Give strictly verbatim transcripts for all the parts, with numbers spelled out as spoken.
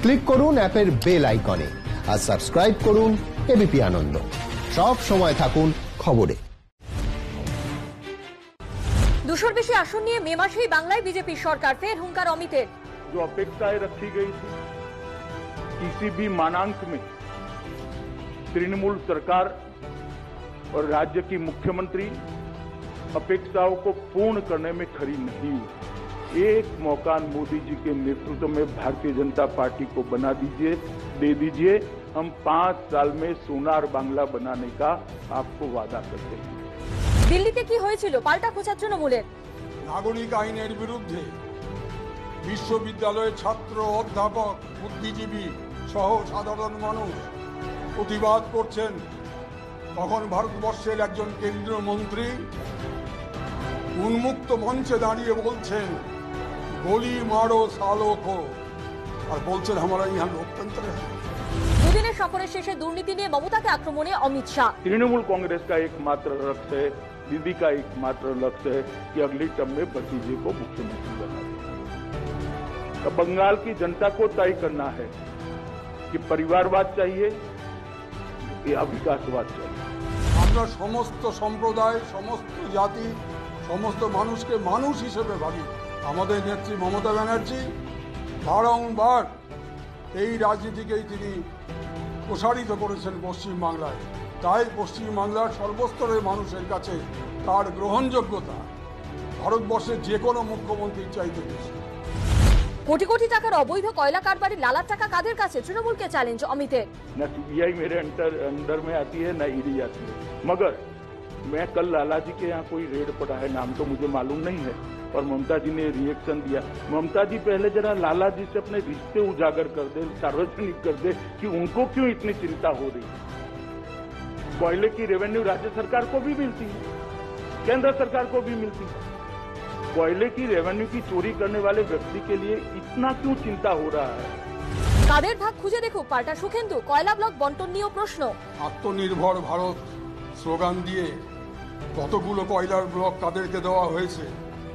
Click করুন অ্যাপের bell আইকনে আর সাবস্ক্রাইব করুন এবিপি আনন্দ। সব সময় থাকুন খবরে। দুশোর বেশি আসন নিয়ে মে মাসেই বাংলায় বিজেপি সরকার, ফের হুঙ্কার অমিতের। जो अपेक्षाएं रखी गई थी किसी भी मानांक में तृणमूल सरकार और राज्य की मुख्यमंत्री अपेक्षाओं को पूर्ण करने में खरी नहीं हुई। एक मौका मोदी जी के नेतृत्व में भारतीय जनता पार्टी को बना दीजिए, दे दीजिए। हम पांच साल में सोनार बांग्ला बनाने का आपको वादा करते हैं। দিল্লিতে কি হয়েছিল? পাল্টা খোঁচা তৃণমূলের। নাগরিক আইনের বিরুদ্ধে বিশ্ববিদ্যালয়ের ছাত্র, অধ্যাপক, বুদ্ধিজীবী সহ সাধারণ মানুষ প্রতিবাদ করছেন। তখন ভারতবর্ষের একজন কেন্দ্রীয় মন্ত্রী উন্মুক্ত মঞ্চে দাঁড়িয়ে বলছেন গোলি মারো সালো কো, আর বলছেন আমরা ইহা লোকতন্ত্র। দুদিনের সফরের শেষে দুর্নীতি নিয়ে মমতাকে আক্রমণে অমিত শাহ। तृणमूल कांग्रेस का एकमात्र लक्ष्य है, दीदी का एकमात्र लक्ष्य है कि अगली टर्म में भतीजे को मुख्यमंत्री बना दे। तो बंगाल की जनता को तय करना है कि परिवारवाद चाहिए या विकासवाद चाहिए। আমরা সমস্ত সম্প্রদায়, সমস্ত জাতি, সমস্ত মানুষকে মানুষ হিসেবে ভাবি। আমাদের নেত্রী মমতা ব্যানার্জি বারংবার এই রাজনীতিকেই তিনি প্রসারিত করেছেন পশ্চিমবাংলায়। তাই পশ্চিমবাংলার সর্বস্তরের মানুষের কাছে তার গ্রহণযোগ্যতা ভারতবর্ষের যে কোনো মুখ্যমন্ত্রীর চাইতে বেশি। কোটি কোটি টাকার অবৈধ কয়লা কারবারি লালার টাকা কাদের কাছে? তৃণমূলকে চ্যালেঞ্জ অমিতের। न सीबीआई मेरे अंडर अंडर में आती है, न ईडी आती है। मगर मैं कल लाला जी के यहाँ कोई रेड पड़ा है, नाम तो मुझे मालूम नहीं है, और ममता जी ने रिएक्शन दिया। ममता जी पहले जरा लाला जी से अपने रिश्ते उजागर कर दे, सार्वजनिक कर दे कि उनको क्यों इतनी चिंता हो रही है। कोयले की रेवेन्यू राज्य सरकार को भी मिलती है, केंद्र सरकार को भी मिलती है। कोयले की रेवेन्यू की चोरी करने वाले व्यक्ति के लिए इतना क्यों चिंता हो रहा है? কাদের ভাগ খুঁজে দেখুক পাল্টা সুখেন্দু। কয়লা ব্লক বন্টন নিয়েও প্রশ্ন। আত্মনির্ভর ভারত স্লোগান দিয়ে কতগুলো কয়লার ব্লক কাদেরকে দেওয়া হয়েছে,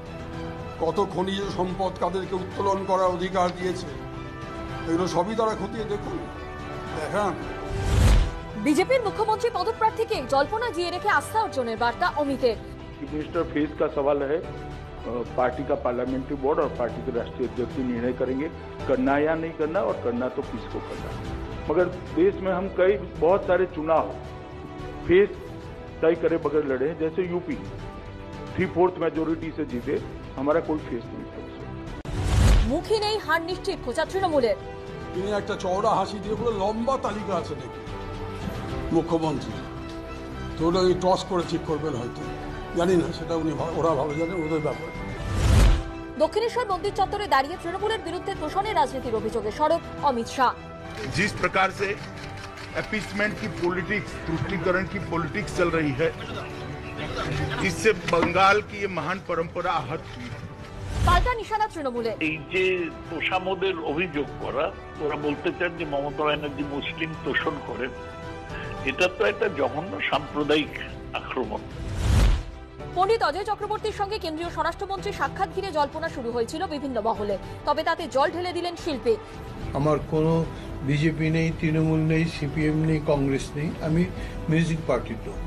কত খনিজ সম্পদ কাদেরকে উত্তোলন করার অধিকার দিয়েছে, এগুলো সবই তারা খতিয়ে দেখুন, দেখান। বিজেপির মুখ্যমন্ত্রী পদপ্রার্থীকে জল্পনা জিয়ে রেখে আস্থা অর্জনের বার্তা অমিতের। मिनिस्टर फेस का सवाल है, पार्टी का पार्लियामेंट्री बोर्ड और पार्टी के राष्ट्रीय अध्यक्ष निर्णय करेंगे करना या नहीं करना, और करना तो किसको करना। मगर देश में हम कई बहुत सारे चुनाव फेस तय करे बगैर लड़े, जैसे यूपी थ्री फोर्थ मेजोरिटी से जीते, हमारा कोई फेस नहीं था। মুখী নেই, হার নিশ্চিত খোঁচা তৃণমূলের। তিনি একটা চওড়া হাসি দিয়ে বলে লম্বা তালিকা আছে নাকি মুখ্যমন্ত্রী, তো ওটা টস করে ঠিক করবেন হয়তো, জানি না, সেটা উনি ওরা ভালো জানেন, ওদের ব্যাপার। দক্ষিণেশ্বর মন্দির চত্বরে দাঁড়িয়ে তৃণমূলের বিরুদ্ধে তোষণের রাজনীতির অভিযোগে সরব অমিত শাহ। जिस प्रकार से अपीसमेंट की पॉलिटिक्स, तुष्टीकरण की पॉलिटिक्स चल रही है, इससे बंगाल की ये महान परंपरा आहत हुई है। পাল্টা নিশানা তৃণমূলে। এই যে তোষামোদের অভিযোগ করা, ওরা বলতে চান যে মমতা ব্যানার্জি মুসলিম তোষণ করেন, এটা তো একটা জঘন্য সাম্প্রদায়িক আক্রমণ। পণ্ডিত অজয় চক্রবর্তীর সঙ্গে কেন্দ্রীয় স্বরাষ্ট্রমন্ত্রী সাক্ষাৎ ঘিরে জল্পনা শুরু হয়েছিল বিভিন্ন মহলে, তবে তাতে জল ঢেলে দিলেন শিল্পী। আমার কোনো বিজেপি নেই, তৃণমূল নেই, সিপিএম নেই, কংগ্রেস নেই, আমি মিউজিক পার্টির লোক।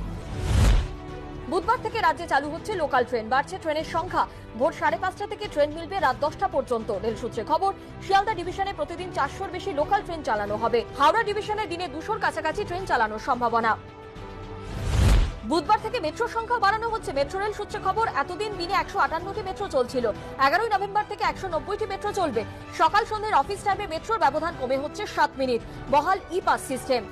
বুধবার থেকে রাজ্যে চালু হচ্ছে লোকাল ট্রেন, বাড়ছে ট্রেনের সংখ্যা। ভোর সাড়ে পাঁচটা থেকে ট্রেন মিলবে রাত দশটা পর্যন্ত। রেল সূত্রে খবর, শিয়ালদা ডিভিশনে প্রতিদিন চারশোর বেশি লোকাল ট্রেন চালানো হবে। হাওড়া ডিভিশনে দিনে দুশোর কাছাকাছি ট্রেন চালানোর সম্ভাবনা। বুধবার থেকে মেট্রোর সংখ্যা বাড়ানো হচ্ছে। মেট্রো রেল সূত্রে খবর, এতদিন দিনে একশো আটান্নটি মেট্রো চলছিল, এগারোই নভেম্বর থেকে একশো নব্বইটি মেট্রো চলবে। সকাল সন্ধ্যের অফিস টাইমে মেট্রোর ব্যবধান কমে হচ্ছে সাত মিনিট। বহাল ই পাস সিস্টেম।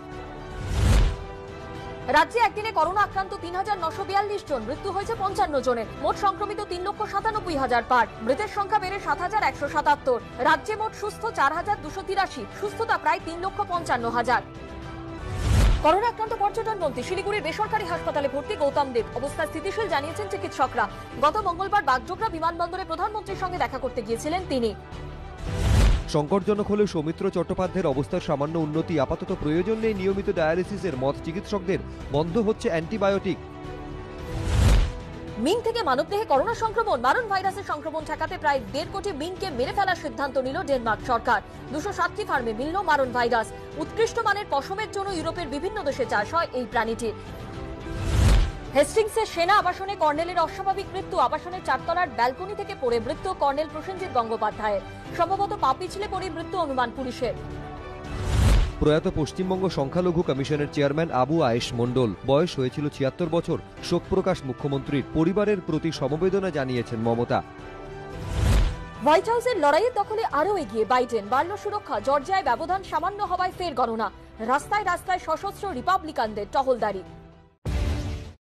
রাজ্যে একদিনে করোনা আক্রান্ত তিন হাজার নশো বিয়াল্লিশ জন, মৃত্যু হয়েছে পঞ্চান্ন জনের। মোট সংক্রমিত তিন লক্ষ সাতানব্বই হাজার পার। মৃতের সংখ্যা বেড়ে সাত হাজার একশো সাতাত্তর। রাজ্যে মোট সুস্থ চার হাজার দুশো তিরাশি, সুস্থতা প্রায় তিন লক্ষ পঞ্চান্ন হাজার। করোনা আক্রান্ত পর্যটন মন্ত্রী শিলিগুড়ির বেসরকারি হাসপাতালে ভর্তি গৌতম দেব, অবস্থা স্থিতিশীল জানিয়েছেন চিকিৎসকরা। গত মঙ্গলবার বাগডোগরা বিমানবন্দরে প্রধানমন্ত্রীর সঙ্গে দেখা করতে গিয়েছিলেন তিনি। সংকটজনক হলেও সৌমিত্র চট্টোপাধ্যায়ের অবস্থার সামান্য উন্নতি, আপাতত প্রয়োজন নেই নিয়মিত ডায়ালিসিসের মত চিকিৎসকদের, বন্ধ হচ্ছে অ্যান্টিবায়োটিক। মিং থেকে মানবদেহে করোনা সংক্রমণ, মারণ ভাইরাসের সংক্রমণ ঠেকাতে প্রায় দেড় কোটি মিংকে মেরে ফেলার সিদ্ধান্ত নিল ডেনমার্ক সরকার। দুশো ষাটটি ফার্মে মিলল মারণ ভাইরাস। উৎকৃষ্ট মানের পশমের জন্য ইউরোপের বিভিন্ন দেশে চাষ হয় এই প্রাণীটি। হেস্টিংসের সেনা আবাসনে কর্নেলের অস্বাভাবিক মৃত্যু। আবাসনের চারতলার ব্যালকনি থেকে পড়ে মৃত্যু কর্নেল প্রসেনজিৎ গঙ্গোপাধ্যায়ের। সম্ভবত পা পিছলে পড়ে মৃত্যু অনুমান পুলিশের। প্রয়াত পশ্চিমবঙ্গ সংখ্যালঘু কমিশনের চেয়ারম্যান আবু আয়েশ মণ্ডল, বয়স হয়েছিল ছিয়াত্তর বছর। শোক প্রকাশ মুখ্যমন্ত্রীর। পরিবারের প্রতি সমবেদনা জানিয়েছেন মমতা। হোয়াইট হাউসের লড়াইয়ের দখলে আরও এগিয়ে বাইডেন। বাড়ল সুরক্ষা। জর্জিয়ায় ব্যবধান সামান্য হওয়ায় ফের গণনা। রাস্তায় রাস্তায় সশস্ত্র রিপাবলিকানদের টহলদারি।